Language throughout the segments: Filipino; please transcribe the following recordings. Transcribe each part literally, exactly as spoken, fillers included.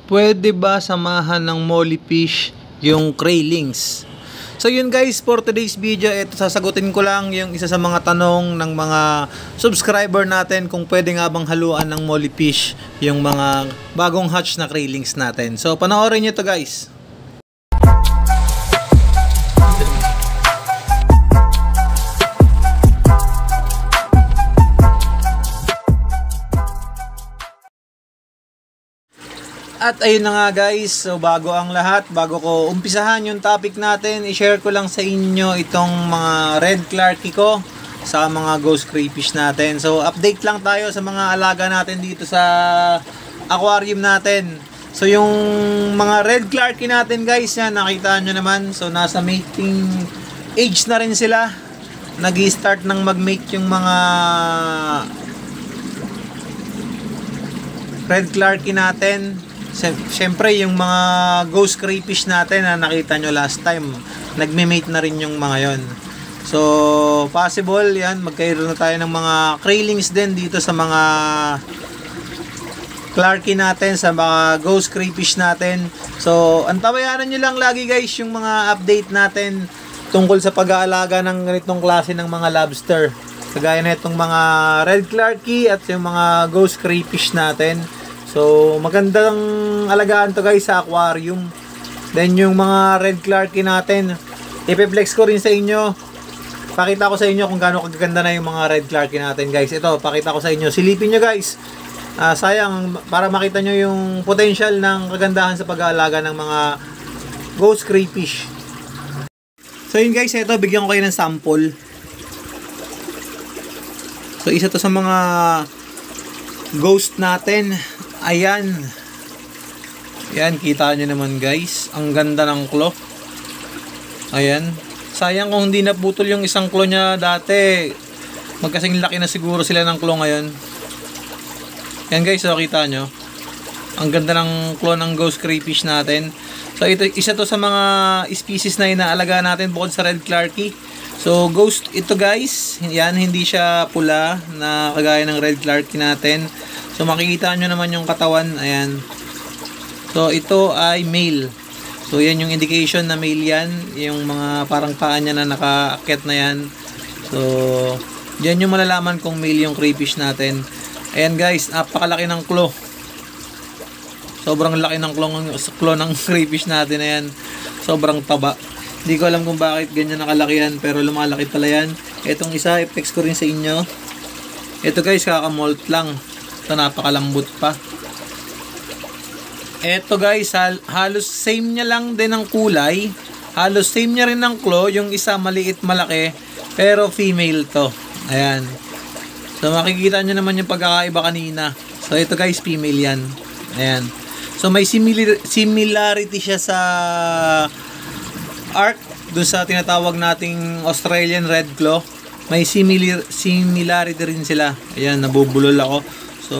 Pwede ba samahan ng molly fish yung craylings? So yun guys, for today's video, ito sasagutin ko lang yung isa sa mga tanong ng mga subscriber natin kung pwede nga bang haluan ng molly fish yung mga bagong hatch na craylings natin. So panoorin nyo to guys. At ayun na nga guys, so bago ang lahat, bago ko umpisahan yung topic natin, i-share ko lang sa inyo itong mga red clarkie ko sa mga ghost crayfish natin. So update lang tayo sa mga alaga natin dito sa aquarium natin. So yung mga red clarkie natin guys, yan nakita nyo naman, so nasa mating age na rin sila. Nag-i-start ng mag-mate yung mga red clarkie natin. Siyempre yung mga ghost crayfish natin na nakita nyo last time, nagme-mate na rin yung mga yon. So possible yan, magkaroon na tayo ng mga craylings din dito sa mga clarkie natin, sa mga ghost crayfish natin. So antabayanan nyo lang lagi guys yung mga update natin tungkol sa pag-aalaga ng ganitong klase ng mga lobster, kagaya na itong mga red clarkie at yung mga ghost crayfish natin. So magandang alagaan to guys sa aquarium. Then yung mga red clarkie natin, ipiplex ko rin sa inyo. Pakita ko sa inyo kung gaano kaganda na yung mga red clarkie natin guys. Ito, pakita ko sa inyo. Silipin nyo guys. uh, Sayang, para makita nyo yung potential ng kagandahan sa pag-aalaga ng mga ghost crayfish. So yun guys, ito bigyan ko kayo ng sample. So isa to sa mga ghost natin. Ayan. Ayan, kita nyo naman guys. Ang ganda ng claw. Ayan. Sayang kung hindi naputol yung isang claw niya dati. Magkasing laki na siguro sila ng claw ngayon. Ayan guys, so kita nyo. Ang ganda ng claw ng ghost crayfish natin. So ito, isa to sa mga species na inaalaga natin bukod sa red clarkie. So ghost ito guys. Yan, hindi siya pula na kagaya ng red clarkie natin. So makikita nyo naman yung katawan. Ayan. So ito ay male. So yan yung indication na male yan. Yung mga parang paa niya na nakaakyat na yan. So yan yung malalaman kung male yung crayfish natin. Ayan guys, napakalaki ng claw. Sobrang laki ng claw, claw ng crayfish natin. Ayan. Sobrang taba. Hindi ko alam kung bakit ganyan nakalaki yan, pero lumalaki pala yan. Itong isa, i-flex ko rin sa inyo. Ito guys, kakamolt lang. Ito, napakalambot pa. Ito guys, halos same niya lang din ang kulay. Halos same niya rin ng claw. Yung isa maliit malaki, pero female to. Ayan. So makikita nyo naman yung pagkakaiba kanina. So ito guys, female yan. Ayan. So may similar similarity siya sa arc, dun sa tinatawag nating Australian red claw. May similar similarity rin sila. Ayan, nabubulol ako. So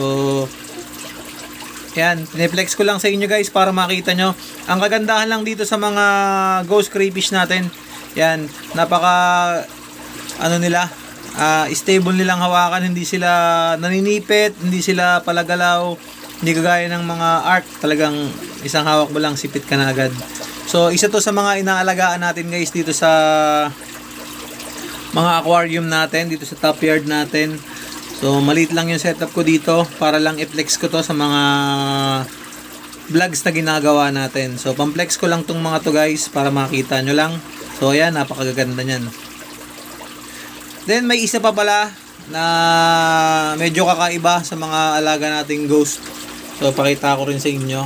yan, piniplex ko lang sa inyo guys para makita nyo. Ang kagandahan lang dito sa mga ghost crayfish natin, yan, napaka ano nila, uh, stable nilang hawakan. Hindi sila naninipit, hindi sila palagalaw, hindi kagaya ng mga arc, talagang isang hawak mo lang, sipit ka na agad. So isa to sa mga inaalagaan natin guys dito sa mga aquarium natin, dito sa top yard natin. So maliit lang yung setup ko dito para lang i-flex ko to sa mga vlogs na ginagawa natin. So pam-flex ko lang tong mga to guys para makita nyo lang. So ayan, napakaganda nyan. Then may isa pa pala na medyo kakaiba sa mga alaga nating ghost. So pakita ko rin sa inyo.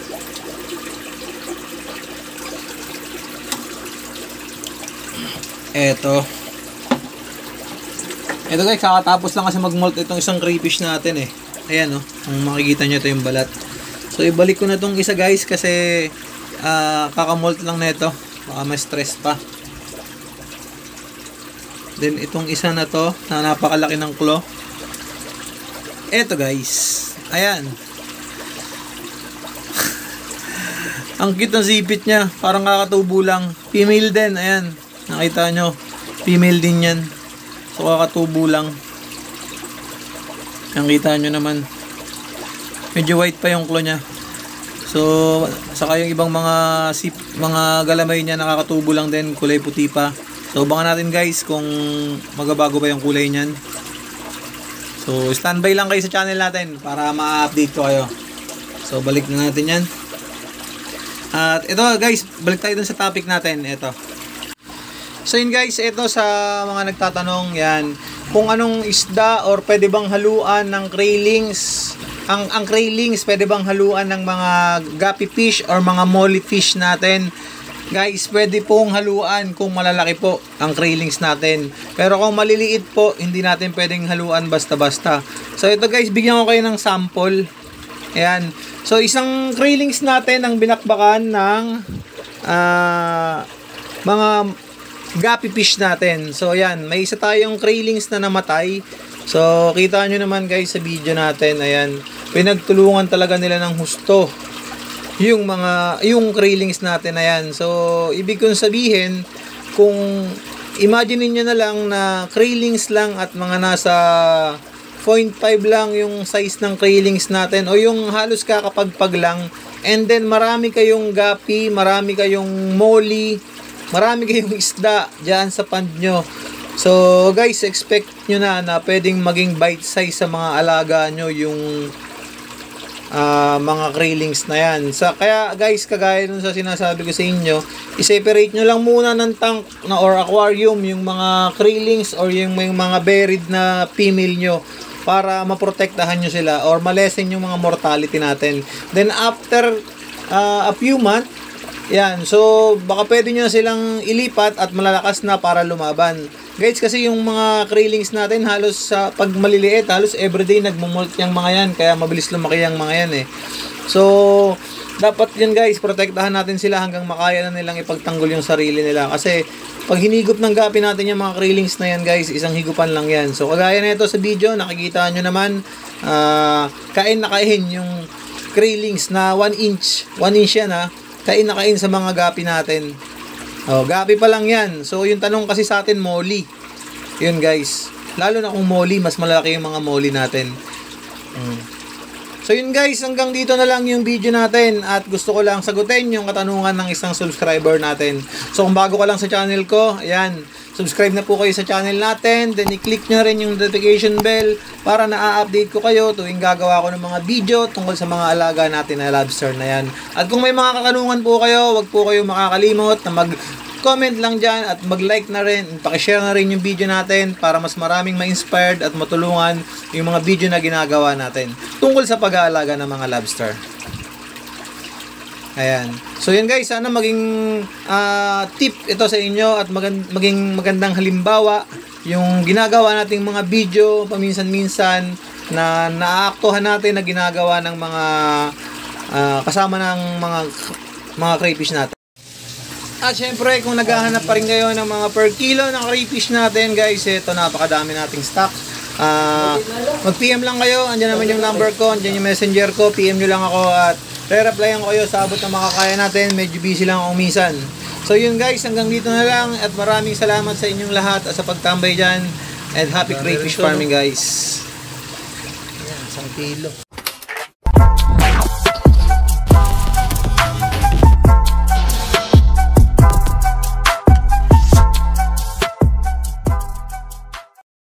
Eto. Ito guys, kakatapos lang kasi mag-molt itong isang crayfish natin eh. Ayan oh, kung makikita nyo ito yung balat. So ibalik ko na itong isa guys kasi uh, kakamolt lang na ito. Baka may stress pa. Then itong isa na to na napakalaki ng claw. Ito guys. Ayan. Ang cute ng sipit niya. Parang kakatubo lang. Female din. Ayan. Nakita nyo. Female din yan. So kakatubo lang. Nakita nyo naman. Medyo white pa yung claw niya. So, saka yung ibang mga sip, mga galamay niya nakakatubo lang din, kulay puti pa. So, abangan natin guys kung magbabago ba yung kulay niyan. So, standby lang kayo sa channel natin para ma-update ko kayo. So, balik na natin yan. At ito guys, balik tayo dun sa topic natin. Ito. So, yun guys, ito sa mga nagtatanong, yan. Kung anong isda or pwede bang haluan ng krillings. Ang, ang krillings, pwede bang haluan ng mga guppy fish or mga molly fish natin? Guys, pwede pong haluan kung malalaki po ang krillings natin. Pero kung maliliit po, hindi natin pwedeng haluan basta-basta. So ito guys, bigyan ko kayo ng sample. Ayan. So isang krillings natin ang binakbakan ng uh, mga guppy fish natin. So ayan, may isa tayong krillings na namatay. So kita nyo naman guys sa video natin. Ayan, pinagtulungan talaga nila ng husto yung mga yung krillings natin na yan. So ibig kong sabihin, kung imagine niyo na lang na krillings lang at mga nasa zero point five lang yung size ng krillings natin o yung halos kakapagpag lang, and then marami kayong guppy, marami kayong molly, marami kayong isda dyan sa pond nyo. So guys, expect nyo na na pwedeng maging bite size sa mga alaga nyo yung Uh, mga krillings na yan. Sa, kaya guys, kagaya nun sa sinasabi ko sa inyo, i-separate nyo lang muna ng tank na or aquarium yung mga krillings or yung, yung mga buried na female nyo para maprotektahan nyo sila or malesen yung mga mortality natin. Then after uh, a few months, yan, so baka pwede nyo silang ilipat at malalakas na para lumaban. Guys, kasi yung mga krillings natin halos sa uh, pag maliliit, halos everyday nagmumolt yung mga yan, kaya mabilis lumaki yung mga yan eh. So dapat yun guys, protektahan natin sila hanggang makaya na nilang ipagtanggol yung sarili nila. Kasi pag hinigop ng gapi natin yung mga krillings na yan guys, isang higupan lang yan. So kagaya na ito sa video, nakikita nyo naman, uh, kain na kain yung krillings na one inch. one inch yan ha, kain na kain sa mga gapi natin. Oh, gapi pa lang yan. So yung tanong kasi sa atin, molly. Yun guys, lalo na kung molly, mas malaki yung mga molly natin. Mm. So yun guys, hanggang dito na lang yung video natin at gusto ko lang sagutin yung katanungan ng isang subscriber natin. So kung bago ka lang sa channel ko, ayan, subscribe na po kayo sa channel natin, then i-click nyo rin yung notification bell para na-update ko kayo tuwing gagawa ko ng mga video tungkol sa mga alaga natin na lobster na yan. At kung may mga katanungan po kayo, wag po kayo makakalimot na mag-comment lang dyan at mag-like na rin, pakishare na rin yung video natin para mas maraming ma-inspired at matulungan yung mga video na ginagawa natin tungkol sa pag-aalaga ng mga lobster. Ayan. So yun guys, sana maging uh, tip ito sa inyo at magand maging magandang halimbawa yung ginagawa nating mga video paminsan-minsan na naaaktuhan natin na ginagawa ng mga uh, kasama ng mga mga crayfish natin. At syempre, kung naghahanap pa rin kayo ng mga per kilo ng crayfish natin guys, ito napakadami nating stock. Uh, mag-P M lang kayo, andyan naman yung number ko, andyan yung messenger ko, P M nyo lang ako at re-replyan ko kayo sa abot na makakaya natin. Medyo busy lang ako minsan. So yun guys, hanggang dito na lang at maraming salamat sa inyong lahat at sa pagtambay dyan and happy crayfish farming guys. Ayan, isang kilo.